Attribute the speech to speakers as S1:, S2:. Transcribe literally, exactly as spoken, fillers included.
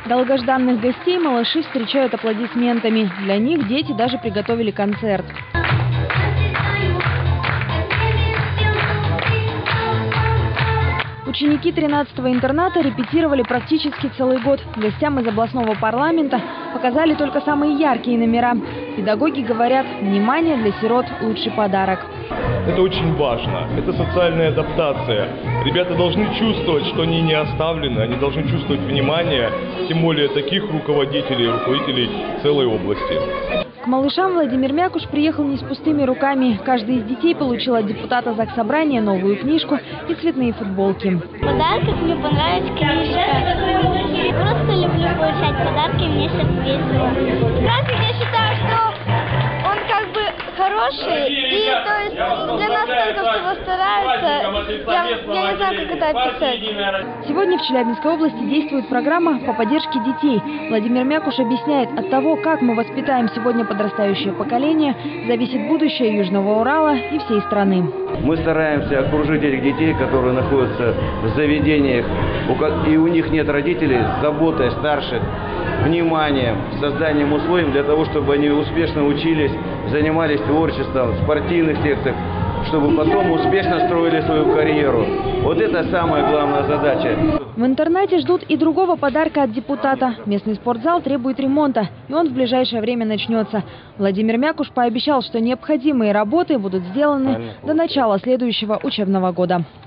S1: Долгожданных гостей малыши встречают аплодисментами. Для них дети даже приготовили концерт. Ученики тринадцатого интерната репетировали практически целый год. Гостям из областного парламента показали только самые яркие номера. Педагоги говорят, внимание для сирот – лучший подарок.
S2: Это очень важно. Это социальная адаптация. Ребята должны чувствовать, что они не оставлены. Они должны чувствовать внимание, тем более таких руководителей, руководителей целой области.
S1: К малышам Владимир Мякуш приехал не с пустыми руками. Каждый из детей получил от депутата Заксобрания новую книжку и цветные футболки.
S3: Подарок мне понравилась книжка. Просто люблю получать подарки, мне сейчас весело. Праздник, я считаю, что он как бы хороший, и то есть для нас только всего стараются. Я, я не знаю, как это описать.
S1: Сегодня в Челябинской области действует программа по поддержке детей. Владимир Мякуш объясняет, от того, как мы воспитаем сегодня подрастающее поколение, зависит будущее Южного Урала и всей страны.
S4: Мы стараемся окружить этих детей, которые находятся в заведениях, и у них нет родителей, с заботой старших, вниманием, созданием условий для того, чтобы они успешно учились, занимались творчеством, в спортивных секциях, чтобы потом успешно строили свою карьеру. Вот это самая главная задача.
S1: В интернате ждут и другого подарка от депутата. Местный спортзал требует ремонта, и он в ближайшее время начнется. Владимир Мякуш пообещал, что необходимые работы будут сделаны до начала следующего учебного года.